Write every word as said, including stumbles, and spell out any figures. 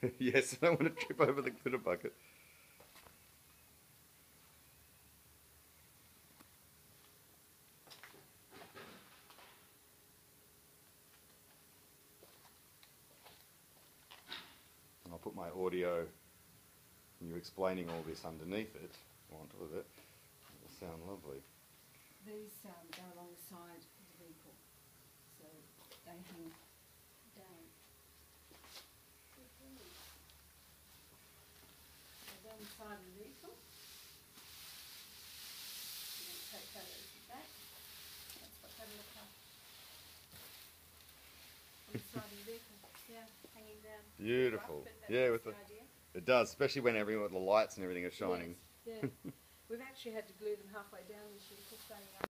Yes, I don't want to trip over the glitter bucket. I'll put my audio and you explaining all this underneath it, or on top of it. It'll sound lovely. These um, go alongside the vehicle, so they hang down. So down the side of the vehicle. You can take photos of that. That's what they look like. On the side of the vehicle, yeah, hanging down. Beautiful. Rough, yeah, with the, idea. It does, especially when everyone, the lights and everything are shining. Yes, yeah. We've actually had to glue them halfway down this year for staying up.